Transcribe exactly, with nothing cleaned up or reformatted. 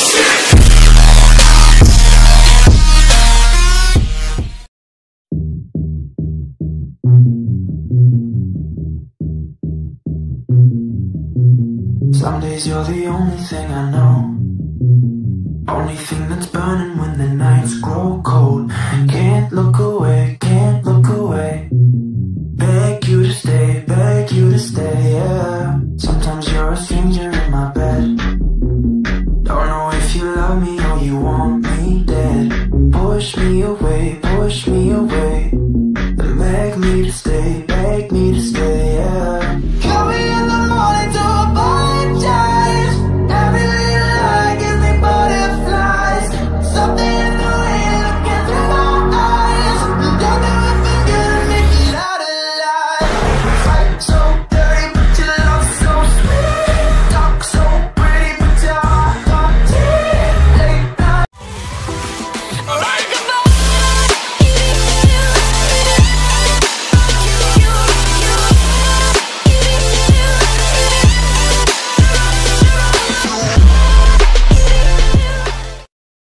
Some days you're the only thing I know, only thing that's burning when the nights grow cold. Can't look away, can't look away.